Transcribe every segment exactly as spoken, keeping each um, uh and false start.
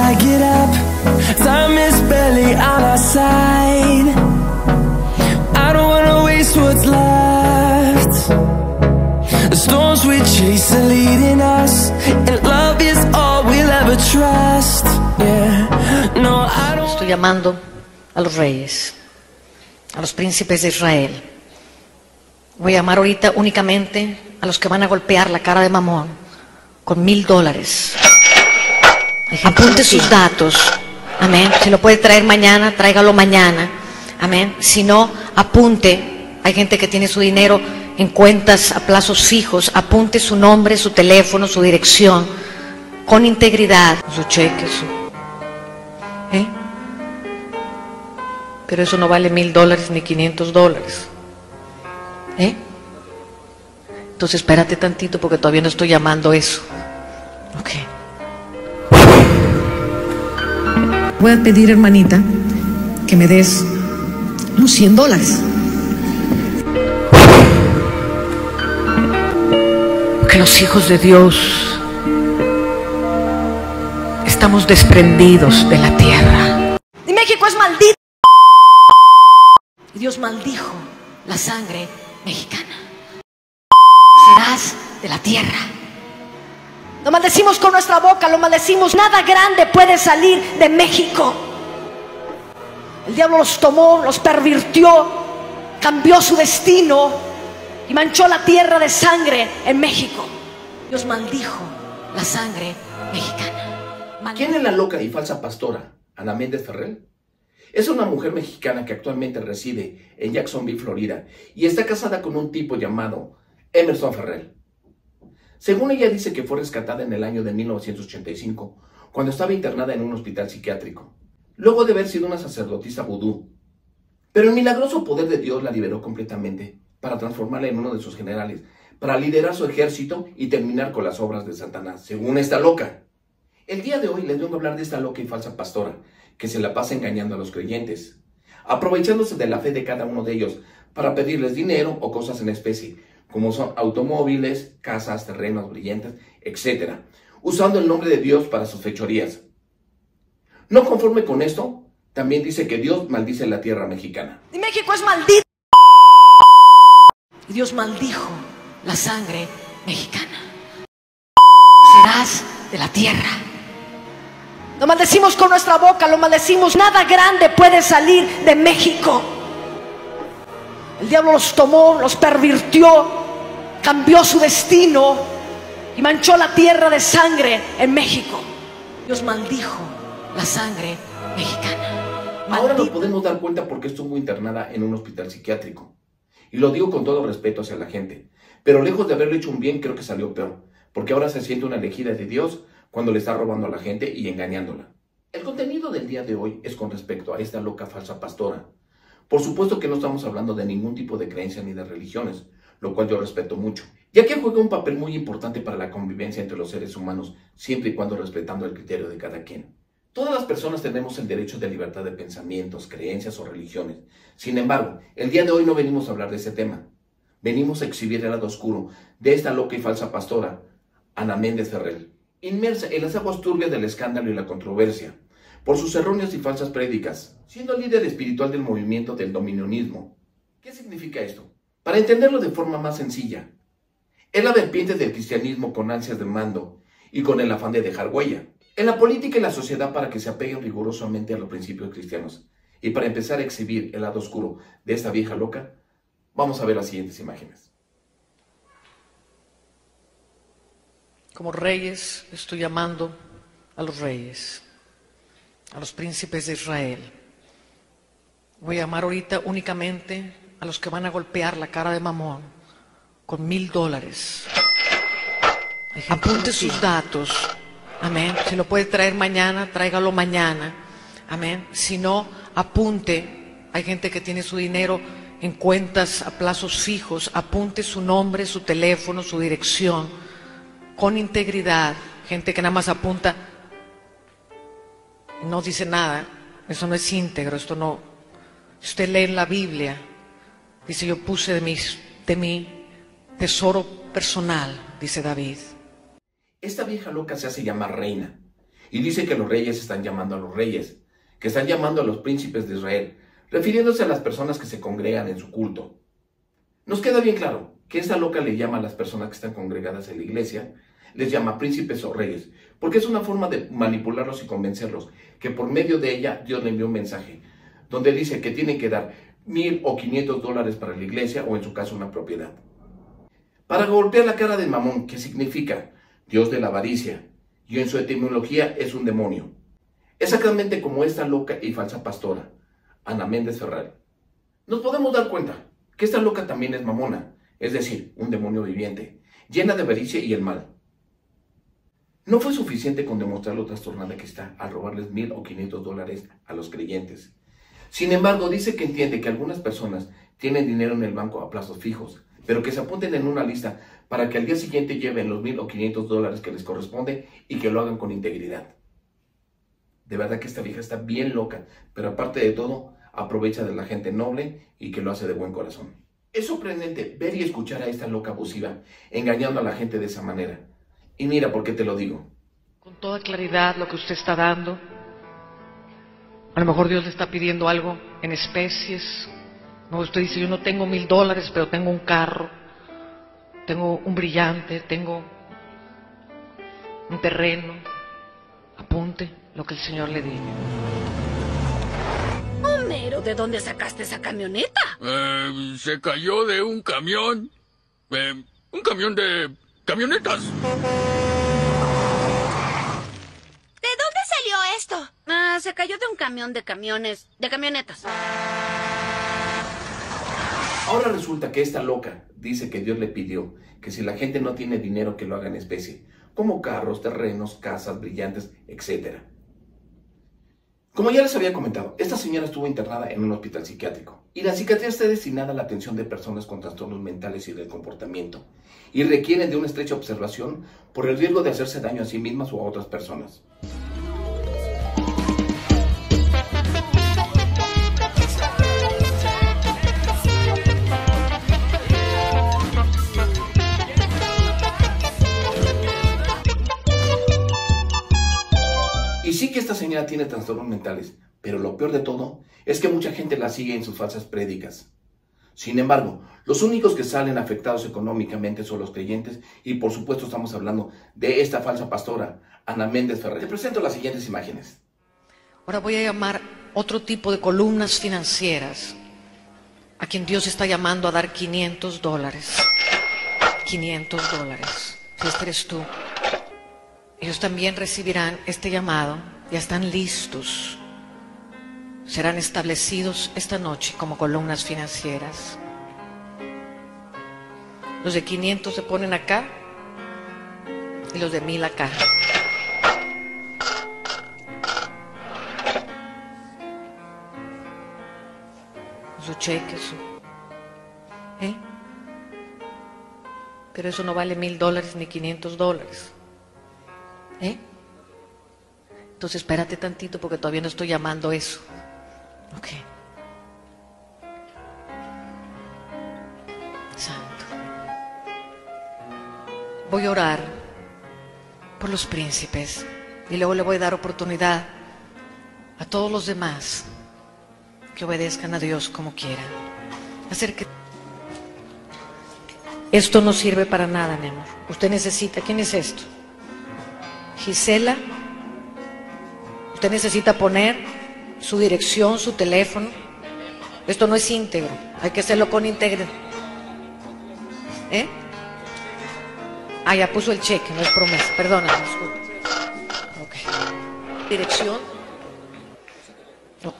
I get up, time is barely on our side. I don't wanna waste what's left. The storms we chase are leading us, and love is all we'll ever trust. Yeah, no, I don't. Estoy llamando a los reyes, a los príncipes de Israel. Voy a llamar ahorita únicamente a los que van a golpear la cara de Mamón con mil dólares. Apunte sus datos. Amén. Si lo puede traer mañana, tráigalo mañana. Amén. Si no, apunte. Hay gente que tiene su dinero en cuentas a plazos fijos. Apunte su nombre, su teléfono, su dirección, con integridad, su cheque, su... ¿Eh? Pero eso no vale mil dólares ni quinientos dólares. ¿Eh? Entonces espérate tantito porque todavía no estoy llamando eso. Ok. Voy a pedir, hermanita, que me des unos cien dólares. Porque los hijos de Dios estamos desprendidos de la tierra. Y México es maldito. Y Dios maldijo la sangre mexicana. Serás de la tierra. Lo maldecimos con nuestra boca, lo maldecimos. Nada grande puede salir de México. El diablo los tomó, los pervirtió, cambió su destino y manchó la tierra de sangre en México. Dios maldijo la sangre mexicana. Maldijo. ¿Quién es la loca y falsa pastora Ana Méndez Ferrer? Es una mujer mexicana que actualmente reside en Jacksonville, Florida, y está casada con un tipo llamado Emerson Ferrer. Según ella dice que fue rescatada en el año de mil novecientos ochenta y cinco, cuando estaba internada en un hospital psiquiátrico, luego de haber sido una sacerdotisa vudú. Pero el milagroso poder de Dios la liberó completamente para transformarla en uno de sus generales, para liderar su ejército y terminar con las obras de Satanás, según esta loca. El día de hoy les vengo a hablar de esta loca y falsa pastora, que se la pasa engañando a los creyentes, aprovechándose de la fe de cada uno de ellos para pedirles dinero o cosas en especie, como son automóviles, casas, terrenos brillantes, etcétera, usando el nombre de Dios para sus fechorías. No conforme con esto, también dice que Dios maldice la tierra mexicana. Y México es maldito. Y Dios maldijo la sangre mexicana. Serás de la tierra. Lo maldecimos con nuestra boca, lo maldecimos. Nada grande puede salir de México. El diablo los tomó, los pervirtió, cambió su destino y manchó la tierra de sangre en México. Dios maldijo la sangre mexicana. Maldito. Ahora nos podemos dar cuenta porque estuvo internada en un hospital psiquiátrico. Y lo digo con todo respeto hacia la gente. Pero lejos de haberle hecho un bien, creo que salió peor. Porque ahora se siente una elegida de Dios cuando le está robando a la gente y engañándola. El contenido del día de hoy es con respecto a esta loca falsa pastora. Por supuesto que no estamos hablando de ningún tipo de creencia ni de religiones, lo cual yo respeto mucho, ya que juega un papel muy importante para la convivencia entre los seres humanos, siempre y cuando respetando el criterio de cada quien. Todas las personas tenemos el derecho de libertad de pensamientos, creencias o religiones. Sin embargo, el día de hoy no venimos a hablar de ese tema. Venimos a exhibir el lado oscuro de esta loca y falsa pastora, Ana Méndez Ferrer, inmersa en las aguas turbias del escándalo y la controversia, por sus erróneas y falsas prédicas, siendo líder espiritual del movimiento del dominionismo. ¿Qué significa esto? Para entenderlo de forma más sencilla, es la vertiente del cristianismo con ansias de mando y con el afán de dejar huella en la política y la sociedad para que se apeguen rigurosamente a los principios cristianos. Y para empezar a exhibir el lado oscuro de esta vieja loca, vamos a ver las siguientes imágenes. Como reyes, estoy llamando a los reyes, a los príncipes de Israel. Voy a llamar ahorita únicamente a los que van a golpear la cara de Mamón con mil dólares. Apunte sus datos. Amén. Si lo puede traer mañana, tráigalo mañana. Amén. Si no, apunte. Hay gente que tiene su dinero en cuentas a plazos fijos. Apunte su nombre, su teléfono, su dirección, con integridad. Gente que nada más apunta, no dice nada. Eso no es íntegro. Esto no. Si usted lee en la Biblia, dice: yo puse de mi, de mi tesoro personal, dice David. Esta vieja loca se hace llamar reina Y dice que los reyes están llamando a los reyes, que están llamando a los príncipes de Israel, refiriéndose a las personas que se congregan en su culto. Nos queda bien claro que esta loca le llama a las personas que están congregadas en la iglesia, les llama príncipes o reyes, porque es una forma de manipularlos y convencerlos, que por medio de ella Dios le envió un mensaje, donde dice que tienen que dar mil o quinientos dólares para la iglesia o en su caso una propiedad. Para golpear la cara de Mamón, que significa Dios de la avaricia, y en su etimología es un demonio. Exactamente como esta loca y falsa pastora, Ana Méndez Ferrer. Nos podemos dar cuenta que esta loca también es mamona, es decir, un demonio viviente, llena de avaricia y el mal. No fue suficiente con demostrar lo trastornada que está al robarles mil o quinientos dólares a los creyentes. Sin embargo, dice que entiende que algunas personas tienen dinero en el banco a plazos fijos, pero que se apunten en una lista para que al día siguiente lleven los mil o quinientos dólares que les corresponde y que lo hagan con integridad. De verdad que esta vieja está bien loca, pero aparte de todo, aprovecha de la gente noble y que lo hace de buen corazón. Es sorprendente ver y escuchar a esta loca abusiva, engañando a la gente de esa manera. Y mira por qué te lo digo. Con toda claridad lo que usted está dando, a lo mejor Dios le está pidiendo algo en especies. No, usted dice, yo no tengo mil dólares, pero tengo un carro, tengo un brillante, tengo un terreno. Apunte lo que el Señor le diga. Homero, ¿de dónde sacaste esa camioneta? Eh, se cayó de un camión. Eh, un camión de camionetas. ¿De dónde salió esto? Ah, se cayó de un camión de camiones, de camionetas. Ahora resulta que esta loca dice que Dios le pidió que si la gente no tiene dinero que lo haga en especie, como carros, terrenos, casas, brillantes, etcétera. Como ya les había comentado, esta señora estuvo internada en un hospital psiquiátrico y la psiquiatría está destinada a la atención de personas con trastornos mentales y del comportamiento y requieren de una estrecha observación por el riesgo de hacerse daño a sí mismas o a otras personas. Y sí que esta señora tiene trastornos mentales, pero lo peor de todo es que mucha gente la sigue en sus falsas prédicas. Sin embargo, los únicos que salen afectados económicamente son los creyentes y por supuesto estamos hablando de esta falsa pastora, Ana Méndez Ferrer. Te presento las siguientes imágenes. Ahora voy a llamar otro tipo de columnas financieras a quien Dios está llamando a dar quinientos dólares. quinientos dólares. Si este eres tú. Ellos también recibirán este llamado, ya están listos. Serán establecidos esta noche como columnas financieras. Los de quinientos se ponen acá y los de mil acá. Su cheque, su... ¿Eh? Pero eso no vale mil dólares ni quinientos dólares. ¿Eh? Entonces espérate tantito porque todavía no estoy llamando eso. Ok. Santo. Voy a orar por los príncipes y luego le voy a dar oportunidad a todos los demás que obedezcan a Dios como quieran. Hacer que esto no sirve para nada, mi amor. Usted necesita, ¿quién es esto? Gisela, usted necesita poner su dirección, su teléfono. Esto no es íntegro, hay que hacerlo con integridad. ¿Eh? Ah, ya puso el cheque, no es promesa, perdóname, disculpe. Ok. Dirección. Ok.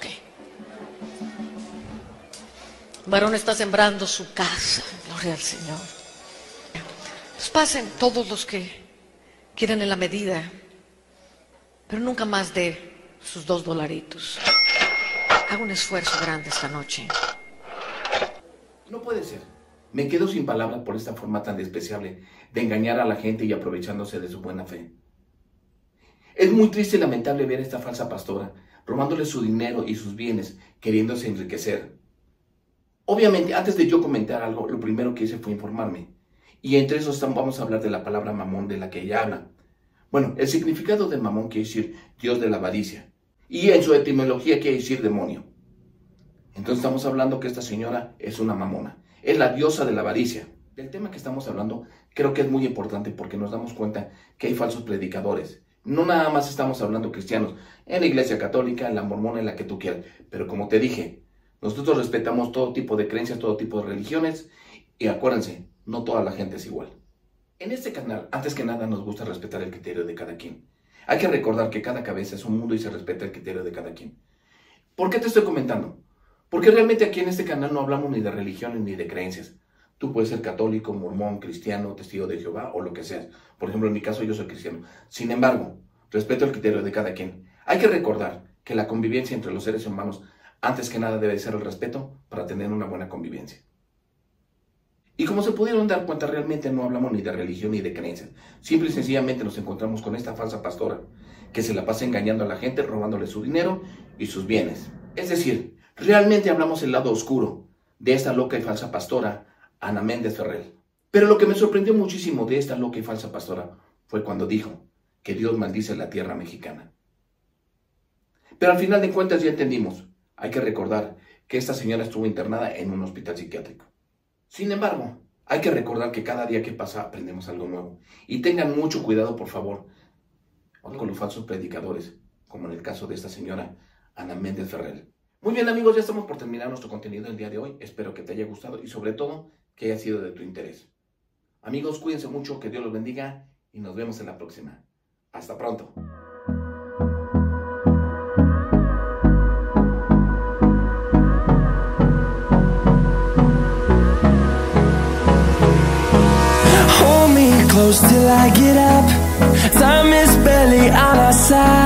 Varón está sembrando su casa, gloria al Señor. Pues pasen todos los que quieren en la medida, pero nunca más de sus dos dolaritos. Haga un esfuerzo grande esta noche. No puede ser. Me quedo sin palabras por esta forma tan despreciable de engañar a la gente y aprovechándose de su buena fe. Es muy triste y lamentable ver a esta falsa pastora robándole su dinero y sus bienes, queriéndose enriquecer. Obviamente, antes de yo comentar algo, lo primero que hice fue informarme. Y entre esos vamos a hablar de la palabra mamón de la que ella habla. Bueno, el significado de Mamón quiere decir Dios de la avaricia. Y en su etimología quiere decir demonio. Entonces estamos hablando que esta señora es una mamona. Es la diosa de la avaricia. Del tema que estamos hablando creo que es muy importante porque nos damos cuenta que hay falsos predicadores. No nada más estamos hablando cristianos. En la iglesia católica, en la mormona, en la que tú quieras. Pero como te dije, nosotros respetamos todo tipo de creencias, todo tipo de religiones. Y acuérdense, no toda la gente es igual. En este canal, antes que nada, nos gusta respetar el criterio de cada quien. Hay que recordar que cada cabeza es un mundo y se respeta el criterio de cada quien. ¿Por qué te estoy comentando? Porque realmente aquí en este canal no hablamos ni de religiones ni de creencias. Tú puedes ser católico, mormón, cristiano, testigo de Jehová o lo que seas. Por ejemplo, en mi caso yo soy cristiano. Sin embargo, respeto el criterio de cada quien. Hay que recordar que la convivencia entre los seres humanos, antes que nada, debe ser el respeto para tener una buena convivencia. Y como se pudieron dar cuenta, realmente no hablamos ni de religión ni de creencias. Simple y sencillamente nos encontramos con esta falsa pastora que se la pasa engañando a la gente, robándole su dinero y sus bienes. Es decir, realmente hablamos el lado oscuro de esta loca y falsa pastora, Ana Méndez Ferrer. Pero lo que me sorprendió muchísimo de esta loca y falsa pastora fue cuando dijo que Dios maldice la tierra mexicana. Pero al final de cuentas ya entendimos. Hay que recordar que esta señora estuvo internada en un hospital psiquiátrico. Sin embargo, hay que recordar que cada día que pasa aprendemos algo nuevo. Y tengan mucho cuidado, por favor, con los falsos predicadores, como en el caso de esta señora Ana Méndez Ferrer. Muy bien, amigos, ya estamos por terminar nuestro contenido el día de hoy. Espero que te haya gustado y sobre todo que haya sido de tu interés. Amigos, cuídense mucho, que Dios los bendiga y nos vemos en la próxima. Hasta pronto. Hold me close till I get up. Time is barely on our side.